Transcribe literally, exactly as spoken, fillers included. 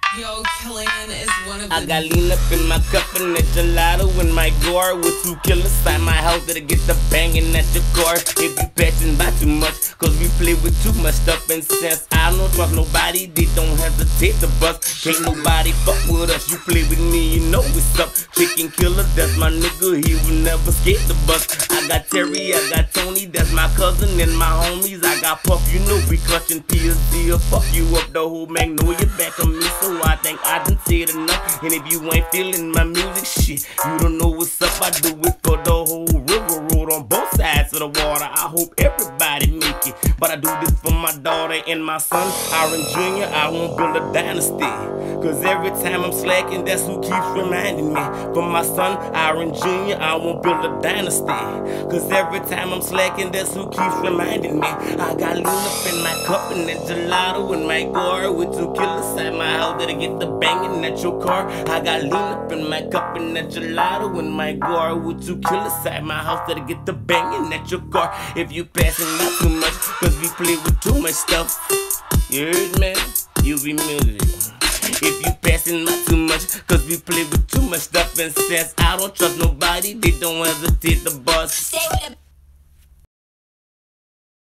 Yo, Killian is one of the I got lean up in my cup and a gelato in my gore with two killers inside my house that'll get the banging at your car. If you passing by too much, cause we play with too much stuff. And since I don't trust nobody, they don't hesitate to bust. Can't nobody fuck with us, you play with me, you know what's up. Chicken killer, that's my nigga, he will never skate the bus. I got Terry, I got Tony, that's my cousin and my homies. I got Puff, you know we clutching P S D, fuck you up the whole Magnolia back on me. So I think I done said enough. And if you ain't feeling my music, shit, you don't know what's up. I do it for the whole river road on both sides of the water. I hope everybody make it, but I do this for my daughter and my son, Aaron Junior I won't build a dynasty, cause every time I'm slacking, that's who keeps reminding me. For my son, Aaron Junior I won't build a dynasty, cause every time I'm slacking, that's who keeps reminding me. I got lean up in my cup and a gelato in my gore with two killers at my house that'll get the banging at your car. I got lean up in my cup and a gelato in my gore with two killers at my house that'll get the banging at your car. If you passing not too much, cause we play with too much stuff. You heard, man? You be music. If you passing not too much, cause we play with too much stuff. And since I don't trust nobody, they don't hesitate to bust. stay with a